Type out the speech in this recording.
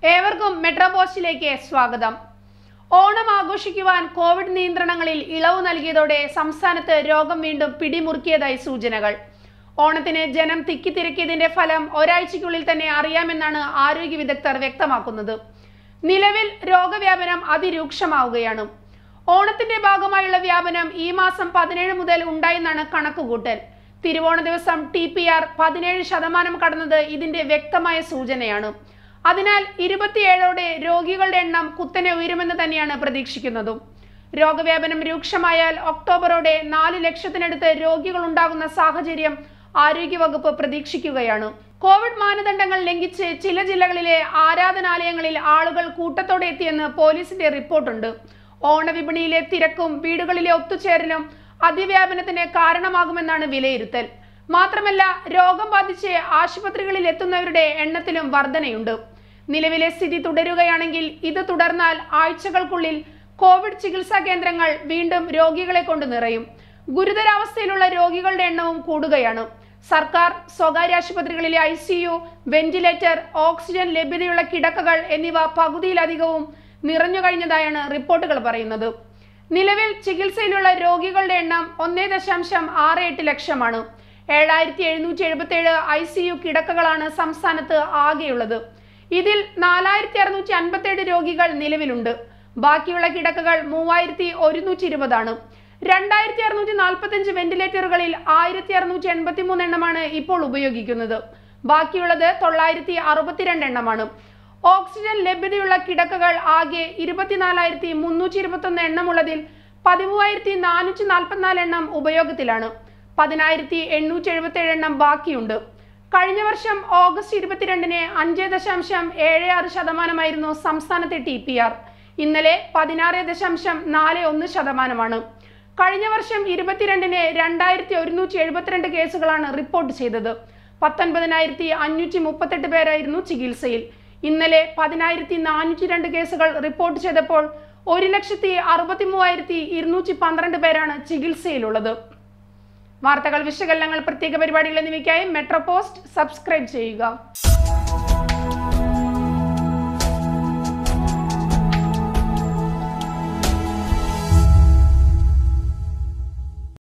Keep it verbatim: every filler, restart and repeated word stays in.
ഏവർക്കും മെട്രോ പോസ്റ്റിലേക്ക് സ്വാഗതം. ഓണം ആഘോഷിക്കുവാൻ കോവിഡ് നിയന്ത്രണങ്ങളിൽ ഇളവ് നൽകിയതോടെ സംസ്ഥാനത്ത് രോഗം വീണ്ടും പിടിമുറുക്കിയതായി സൂചനകൾ. ഓണത്തിന് ജനം തിക്കിത്തിരക്കിയതിന്റെ ഫലം ഒരാഴ്ചയ്ക്കുള്ളിൽ തന്നെ അറിയാമെന്നാണ് ആരോഗ്യ വിദഗ്ധർ വ്യക്തമാക്കുന്നത്. നിലവിൽ രോഗവ്യാപനം അതിരൂക്ഷമാവുകയാണ്. ഓണത്തിന്റെ ഭാഗമായുള്ള വ്യാപനം ഈ മാസം പതിനേഴ് മുതൽ ഉണ്ടായെന്നാണ് കണക്കുകൂട്ടൽ. തിരുവോണ ദിവസം ടി പി ആർ പതിനേഴ് ശതമാനം കടന്നത് ഇതിന്റെ വ്യക്തമായ സൂചനയാണ്. അതിനാൽ ഇരുപത്തിയേഴോടെ രോഗികളുടെ എണ്ണം കുത്തനെ ഉയരുമെന്ന് തന്നെയാണ് പ്രതീക്ഷിക്കുന്നതും. രോഗവ്യാപനം രൂക്ഷമായാൽ ഒക്ടോബറോടെ നാല് ലക്ഷത്തിനടുത്ത് രോഗികൾ ഉണ്ടാകുന്ന സാഹചര്യം ആരോഗ്യവകുപ്പ് പ്രതീക്ഷിക്കുകയാണ്. കോവിഡ് മാനദണ്ഡങ്ങൾ ലംഘിച്ച് ചില ജില്ലകളിലെ ആരാധനാലയങ്ങളിൽ ആളുകൾ കൂട്ടത്തോടെ എത്തിയെന്ന് പോലീസിന്റെ റിപ്പോർട്ടുണ്ട്. ഓണവിപണിയിലെ തിരക്കും വീടുകളിലെ ഒത്തുചേരലും അതിവ്യാപനത്തിന് കാരണമാകുമെന്നാണ് വിലയിരുത്തൽ. മാത്രമല്ല, രോഗം ബാധിച്ച് ആശുപത്രികളിൽ എത്തുന്നവരുടെ എണ്ണത്തിലും വർധനയുണ്ട്. നിലവിലെ സ്ഥിതി തുടരുകയാണെങ്കിൽ ഇത് തുടർന്നാൽ ആഴ്ചകൾക്കുള്ളിൽ കോവിഡ് ചികിത്സാ കേന്ദ്രങ്ങൾ വീണ്ടും രോഗികളെ കൊണ്ട് നിറയും. ഗുരുതരാവസ്ഥയിലുള്ള രോഗികളുടെ എണ്ണവും കൂടുകയാണ്. സർക്കാർ സ്വകാര്യ ആശുപത്രികളിലെ I C U, ventilator, oxygen ലഭ്യതയുള്ള കിടക്കകൾ എന്നിവ പകുതിയിലധികവും നിറഞ്ഞു കഴിഞ്ഞതായാണ് റിപ്പോർട്ടുകൾ പറയുന്നത്. നിലവിൽ ചികിത്സയിലുള്ള രോഗികളുടെ എണ്ണം ഒന്നേ ദശാംശം ആറ് എട്ട് ലക്ഷമാണ്. ഏഴായിരത്തി എഴുന്നൂറ്റി എഴുപത്തി ഏഴ് ഐ സി യു കിടക്കകളാണ് സംസ്ഥാനത്ത് ആകെയുള്ളത്. ഇതിൽ നാലായിരത്തി അറുന്നൂറ്റി അൻപത്തി ഏഴ് രോഗികൾ നിലവിലുണ്ട്. ബാക്കിയുള്ള കിടക്കകൾ മൂവായിരത്തി ഒരുന്നൂറ്റി ഇരുപതാണ്. രണ്ടായിരത്തി അറുന്നൂറ്റി നാൽപ്പത്തി അഞ്ച് വെന്റിലേറ്ററുകളിൽ ആയിരത്തി അറുന്നൂറ്റി എൺപത്തി മൂന്ന് എണ്ണമാണ് ഇപ്പോൾ ഉപയോഗിക്കുന്നത്. ബാക്കിയുള്ളത് തൊള്ളായിരത്തി അറുപത്തിരണ്ട് എണ്ണമാണ്. ഓക്സിജൻ ലഭ്യതയുള്ള കിടക്കകൾ ആകെ ഇരുപത്തിനാലായിരത്തി മുന്നൂറ്റി ഇരുപത്തി ഒന്ന് എണ്ണമുള്ളതിൽ പതിമൂവായിരത്തി നാനൂറ്റി നാൽപ്പത്തിനാല് എണ്ണം ഉപയോഗത്തിലാണ്. പതിനായിരത്തി എണ്ണൂറ്റി എഴുപത്തി ഏഴ് എണ്ണം ബാക്കിയുണ്ട്. കഴിഞ്ഞ വർഷം ഓഗസ്റ്റ് ഇരുപത്തിരണ്ടിന് അഞ്ച് ദശാംശം ഏഴ് ആറ് ശതമാനമായിരുന്നു സംസ്ഥാനത്തെ ടി പി ആർ. ഇന്നലെ പതിനാറ് ദശാംശം നാല് ഒന്ന് ശതമാനമാണ്. കഴിഞ്ഞ വർഷം ഇരുപത്തിരണ്ടിന് രണ്ടായിരത്തി ഒരുന്നൂറ്റി എഴുപത്തിരണ്ട് കേസുകളാണ് റിപ്പോർട്ട് ചെയ്തത്. പത്തൊൻപതിനായിരത്തി അഞ്ഞൂറ്റി മുപ്പത്തെട്ട് പേരായിരുന്നു ചികിത്സയിൽ. ഇന്നലെ പതിനായിരത്തി നാനൂറ്റി രണ്ട് കേസുകൾ റിപ്പോർട്ട് ചെയ്തപ്പോൾ ഒരു ലക്ഷത്തി അറുപത്തി മൂവായിരത്തി ഇരുന്നൂറ്റി പന്ത്രണ്ട് പേരാണ് ചികിത്സയിലുള്ളത്. വാർത്തകൾ, വിശകലനങ്ങൾ, പ്രത്യേക പരിപാടികൾ എന്നിവയ്ക്കായി മെട്രോ പോസ്റ്റ് സബ്സ്ക്രൈബ് ചെയ്യുക.